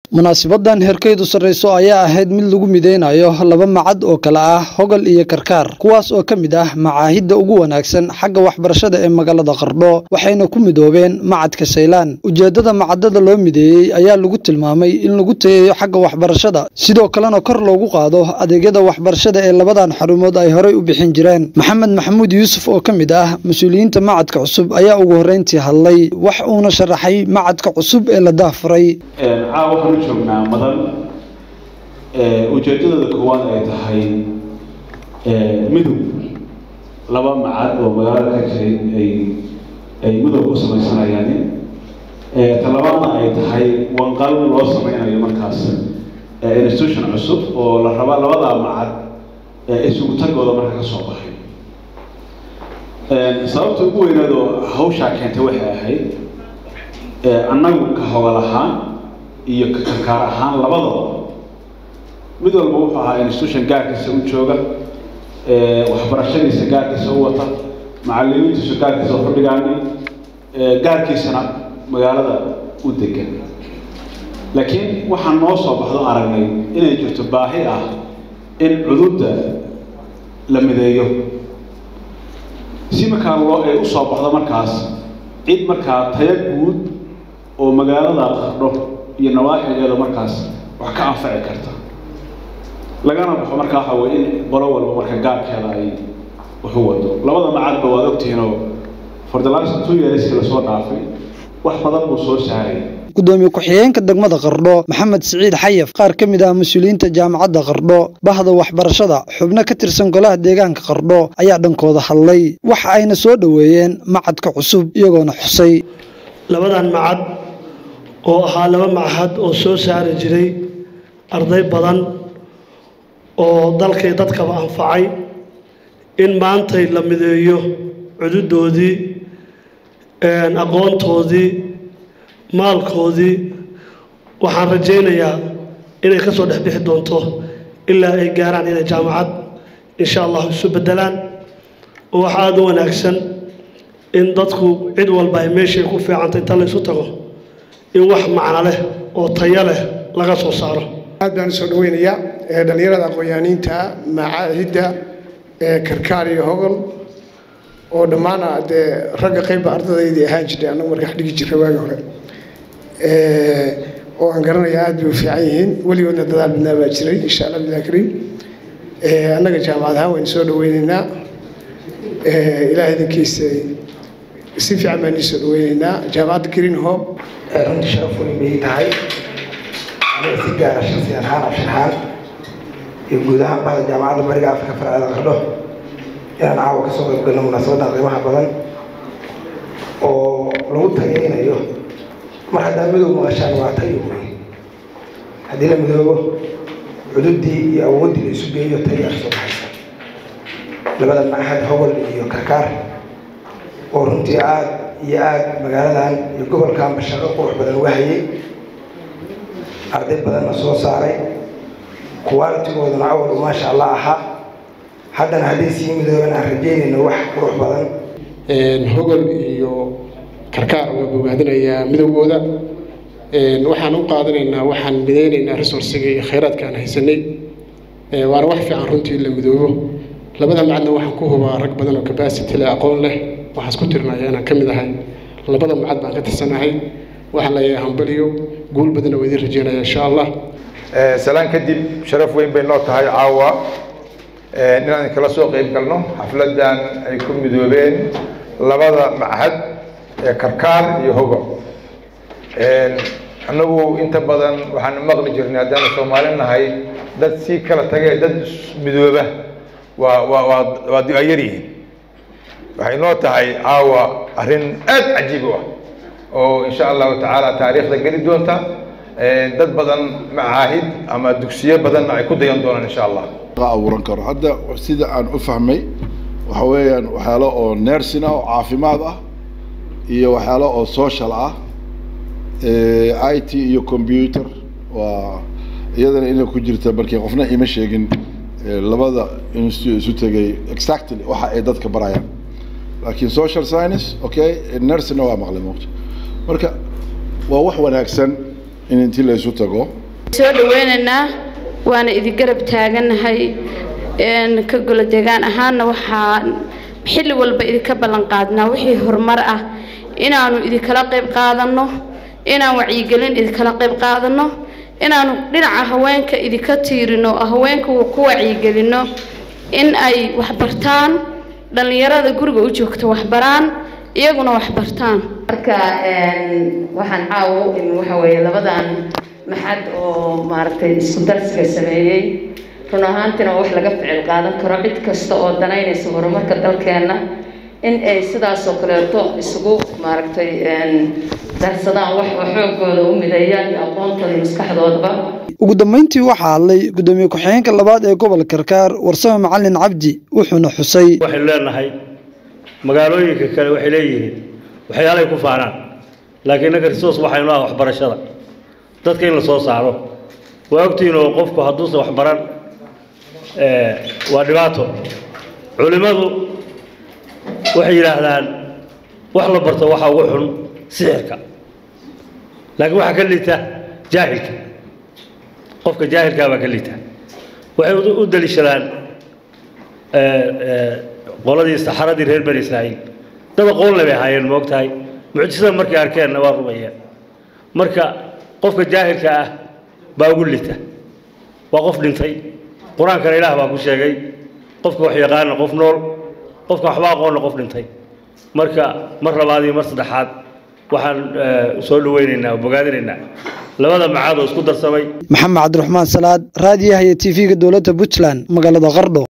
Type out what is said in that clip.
munaasabadan heerkaydu sareyso ayaa ahayd mid lagu mideynayo laba macad oo kala ah Hogol iyo Karkaar kuwaas oo kamid ah macaahidda ugu wanaagsan xagga waxbarashada ee magaalada Qardho waxayna ku midoobeen macadka Saylaan ujeedada macadada loo mideeyay ayaa lagu tilmaamay in lagu tayeeyo xagga waxbarashada sidoo kalena kor loogu qaado adeegyada waxbarashada ee labadan xarumood ay horey u bixin jireen Maxamed Maxamuud Yuusuf oo kamid ah mas'uuliyiinta macadka cusub ayaa ugu horeyntii hadlay wax uuna sharaxay macadka cusub ee la daafuray joognaa madan ujeedada koowaad ay tahay midowg laba macad oo magaalada ka jiray ay midowg u samaysanayaan talabaadna ay tahay wanqal loo samaynayo markaas institution cusub oo la raba labada macad isugu tagooda marka ka soo baxay sababta ugu weynaad oo hawsha keentay waxay ahayd annagu ka Hogol ahaan iyo Karkaar ahaan labadaba mid walba wuxuu ahaa institution gaarkiisa u jooga waxbarashadiisa gaarkiisa u wata macallimiintiisa gaarkiisa u fadhigaan gaarkiisana magaalada u degan laakiin waxaan noo soo baxdo aragnay inay jirto baahi ah in cudurda la mideeyo si markaa loo u soo baxdo markaas cid markaa tayo guud oo magaalada Qardho iyo nawaaxigeeda markaas wax ka anfaci karta lagana baxo markaa waxa weeye in qolo walba marka gaarkeeda ay wax u wado labada macadba waad ogtihiin oo for the last 2 years la soo dhaafay wax badan buu soo saaray gudoomiye ku-xigeenka degmada Qardho Maxamed Saciid Xayaf qaar kamid ah mas'uuliyiinta jaamacadda Qardho bahda waxbarashada xubno ka tirsan golaha deegaanka Qardho ayaa dhankooda hadlay waxa ayna soo dhaweeyeen macadka cusub iyagoona xusay labadan macad oo ahaa laba macahad oo soo saari jiray arday badan oo dalkay dadkaba anfacay in maantay la mideeyo cududoodii aqoontoodii maalkoodii waxaan rajaynayaa inay ka soo dhex bixi doonto ilaa ay gaaraan inay jaamacad insha Allah isu bedelaan oo waxa aad u wanaagsan in dadku cid walba ay meeshay ku fiicantay inta la isu tago in wax macna leh oo tayo leh laga soo saaro aad baan soo dhaweynayaa dhalinyarada aqoon-yahaniinta macaahidda Karkaar iyo Hogol oo dhammaan ragga qayb ardayda ahaan jiray anagu markaa dhigi jiray waagi hore oo aan garanayaa aad bay u fiican yihiin weligoodna dadaal badnaa baa jiray insha Allah billahi kariim annaga jaamacad ahaan waan soo dhaweynaynaa ilaahay idinkiisa si fiican baan soo dhaweynaynaa jaamacadda Green Hope runtii sharaf weyn bay tahay aniga si gaar ah shakhsiyan ahaan Abshirxaan iyo guud ahaan bahda jaamacadda Bariga Afrika farcada Qardho inaan caawa ka soo qayb galno munaasabadda qiimaha badan oo lagu tageynayo mar haddaa midowg maqashaan waa tayo weyn haddii la midoobo cududii iyo awooddii la isu geeyo tayo ah soo baxaysa labada macahad Hogol iyo Karkaar oo runtii aad iyo aad magaaladan iyo gobolkan bashaqo qurux badan u hayay arday badan soo saaray quality-goodana awal ma sha Allah aha haddana haddii si midooban aan rajeynayno wax qurux badan Hogol iyo Karkaar waa bogaadinayaa midowgooda waxaan u qaadanaynaa waxaan mideynaynaa resource-ga iyo kheyraadka aan haysanay waana wax fiican runtii la midoobo labada macadna waxaan ku hubaa rag badan oo capacity leh aqoon leh waxaan isku tirnayaa inaan kamid ahay labada macad baan ka tirsanahay waxaan leeyahay hambaliyo guul badan oo idin rajeynayaa insha Allah salaan kadib sharaf weyn bay noo tahay caawa inaan kala soo qayb galno xafladan ay ku midoobeen labada macad Karkaar iyo Hogol anagu inta badan waxaan maqli jirnay haddana Soomaali nahay dad si kala tagay dad midooba waa diyaariyay waxay noo tahay caawa arrin aad cajiib ah oo insha Allah taala taariikhda gali doonta dad badan macaahid ama dugsiyo badan ay ku dayan doonaan insha Allah abuuran karo hadda sida aan u fahmay waxa weeyaan waxyaalo oo nursing ah oo caafimaad ah iyo waxyaalo oo social ah IT iyo computer waa iyadana inay ku jirta markii qofna ima sheegin labada institute isu tagay exactly waxa ay dadka barayaan laakiin social science okay nursing waa maqlay marka waa wax wanaagsan in intii la isu tago soo dhaweynayna waana idin garab taaganahay ka golo deegaan ahaana waxaan xilli walba idinka ballan qaadnaa wixii horumar ah inaanu idinkala qayb qaadano inaan wacyigelin idinkala qayb qaadano inaanu dhinaca haweenka idinka tiirino haweenka ku wacyigelino in ay wax bartaan dhalinyarada guriga u joogto wax baraan iyaguna wax bartaan marka waxaan caawo in waxa weeye labadan maxad oo maaragtay isku darsiga sameeyay run ahaantina wax laga ficil qaadan karo cid kasta oo danaynaysa horumarka dalkeena in ay sidaas oo kaleeto isugu maaragtay darsadaan wax xoogooda u mideeyaan iyo aqoontooda iyo maskaxdoodaba ugu dambeyntii waxaa hadlay gudoomiye ku-xigeenka labaad ee gobolka Karkaar Warsame Macallin Cabdi wuxuuna xusay waxay leenahay magaalooyinka kale waxay leeyihiin waxyaalo ay ku faanaan laakiin naga resource waxaynu ah waxbarashada dadka in la soo saaro waa ogtiin oo qofku hadduu wax baran waa dhibaato culimadu waxay yiraahdaan wax la barto waxa ugu xun sixirka laakiin waxa ka liita jaahilka qofka jaahilka baa ka liita waxay u dalishadaan qoladii saxaradii reer bani Israa'iil dad aqoon leh hayeen moogtahay mucjisada markay arkeen waa rumayeen marka qofka jaahilka ah baa ugu liita waa qof dhintay quraanka Ilaahay baa ku sheegay qofka wax yaqaan qof nool qofka waxba aqoon qof dhintay marka mar labaad iyo mar saddexaad waxaan soo dhaweynaynaa bogaadinaynaa labada macaad oo isku darsamay Maxamed Cabdiraxmaan Salaad raadiyaha TV-ga dawladda Puntland magaalada Qardho